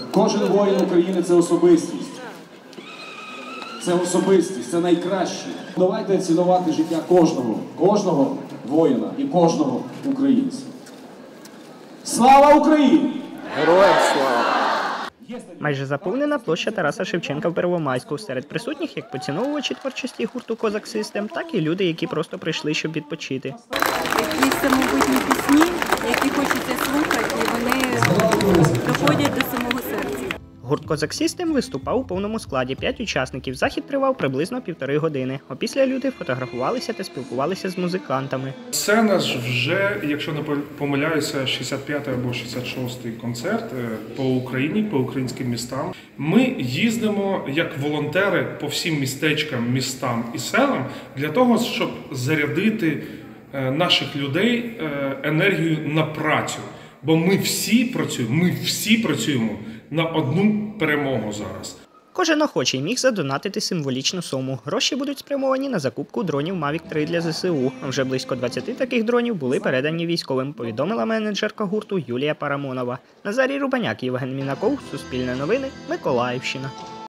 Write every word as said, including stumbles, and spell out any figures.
Кожен воїн України – це особистість. Це особистість, це найкраще. Давайте цінувати життя кожного, кожного воїна і кожного українця. Слава Україні! Героям слава! Майже заповнена площа Тараса Шевченка в Первомайську. Серед присутніх як поціновувачі творчості гурту «Козак Систем», так і люди, які просто прийшли, щоб відпочити. Якісь самобутні пісні, які хочеться слухати, і вони доходять до самого серця. Гурт «Козак Систем» виступав у повному складі. П'ять учасників. Захід тривав приблизно півтори години. Опісля люди фотографувалися та спілкувалися з музикантами. Це наш вже, якщо не помиляюся, шістдесят п'ятий або шістдесят шостий концерт по Україні, по українським містам. Ми їздимо як волонтери по всім містечкам, містам і селам для того, щоб зарядити наших людей енергію на працю. Бо ми всі працюємо, ми всі працюємо на одну перемогу зараз. Кожен охочий міг задонатити символічну суму. Гроші будуть спрямовані на закупку дронів Мавік три для зе се у. Вже близько двадцяти таких дронів були передані військовим, повідомила менеджерка гурту Юлія Парамонова. Назарій Рубаняк, Євген Мінаков, Суспільне новини, Миколаївщина.